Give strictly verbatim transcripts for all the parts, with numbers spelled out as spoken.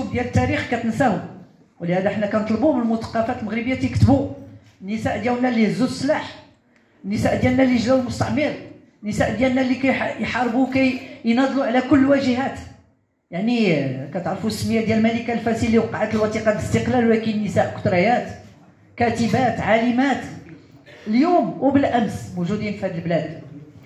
الكتب ديال التاريخ كتنساهم، ولهذا حنا كنطلبوا من المثقفات المغربيه تيكتبوا. النساء ديالنا اللي هزوا السلاح، النساء ديالنا اللي جلاو المستعمر، النساء ديالنا اللي كيحاربوا كيناضلوا على كل الواجهات. يعني كتعرفوا السميه ديال الملكه الفاسي اللي وقعت الوثيقه الاستقلال، ولكن النساء كثريات كاتبات عالمات اليوم وبالامس موجودين في هذه البلاد.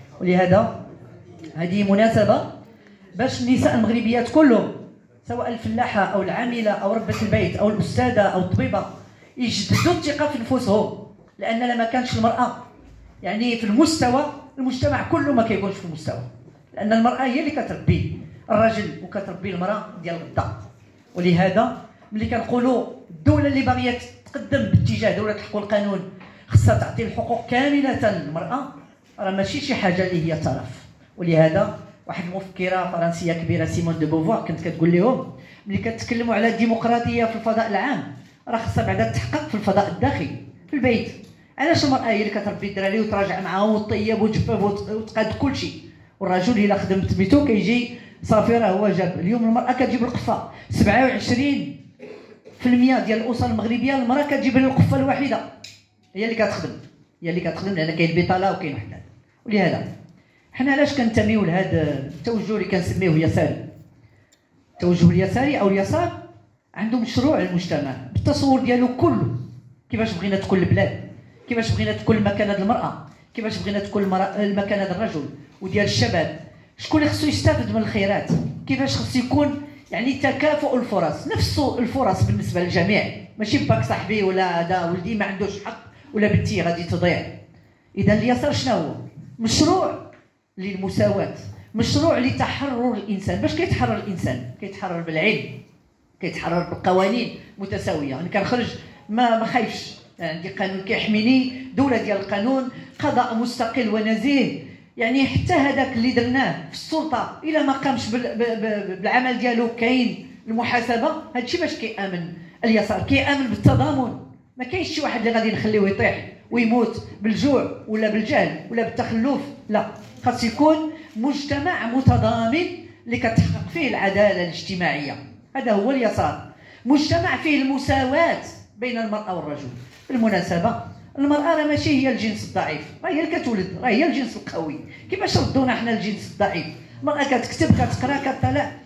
ولهذا هذه مناسبه باش النساء المغربيات كلهم، سواء الفلاحه او العامله او ربة البيت او الاستاذه او الطبيبه، يجددوا الثقه في نفوسهم. لان لما كانتش المراه يعني في المستوى، المجتمع كله ما كيكونش في المستوى، لان المراه هي اللي كتربي الرجل وكتربي المراه ديال غدا. ولهذا ملي كنقولوا الدوله اللي باغيه تقدم باتجاه دوله الحق والقانون خصها تعطي الحقوق كامله للمراه، راه ماشي شي حاجه اللي هي طرف. ولهذا واحد المفكره فرنسيه كبيره سيمون دو بوفوار كانت كتقول لهم ملي كتكلموا على الديمقراطيه في الفضاء العام، راه خصها بعدا تحقق في الفضاء الداخلي في البيت. علاش المراه هي اللي كتربي الدراري وتراجع معاهم وتطيب وتجفف وتقاد كل شيء، والرجل الا خدم تبيتو كيجي صافي راه هو جاب. اليوم المراه كتجيب القفه، سبعة وعشرين بالمئة ديال الاسر المغربيه المراه كتجيب القفه الواحده، هي اللي كتخدم، هي اللي كتخدم لان كاين البطاله وكاين واحد. ولهذا حنا علاش كنتميو لهذا التوجه اللي كنسميوه يساري؟ التوجه اليساري او اليسار عنده مشروع المجتمع بالتصور ديالو كله، كيفاش بغينا تكون البلاد، كيفاش بغينا تكون مكانه المراه، كيفاش بغينا تكون مكانه الرجل وديال الشباب، شكون اللي خصو يستافد من الخيرات، كيفاش خصو يكون يعني تكافؤ الفرص، نفس الفرص بالنسبه للجميع، ماشي باك صاحبي ولا هذا ولدي ما عندوش حق ولا بنتي غادي تضيع. اذا اليسار شنو هو؟ مشروع للمساواه، مشروع لتحرر الانسان. باش كيتحرر الانسان؟ كيتحرر بالعلم، كيتحرر بقوانين متساويه. انا كنخرج ما ما خايفش، عندي قانون كيحميني، دوله ديال القانون، قضاء مستقل ونزيه. يعني حتى هذاك اللي درناه في السلطه الا ما قامش بالعمل ديالو كاين المحاسبه. هادشي باش كيامن اليسار، كيامن بالتضامن. ما كاينش شي واحد اللي غادي نخليوه يطيح ويموت بالجوع ولا بالجهل ولا بالتخلف، لا، خاص يكون مجتمع متضامن اللي كتحقق فيه العداله الاجتماعيه. هذا هو اليسار، مجتمع فيه المساواه بين المراه والرجل. بالمناسبه المراه راه ماشي هي الجنس الضعيف، راه هي اللي كتولد، راه هي الجنس القوي. كيفاش ردونا حنا الجنس الضعيف؟ المراه كتكتب كتقرا كطلع